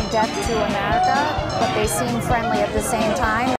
death to America, but they seem friendly at the same time.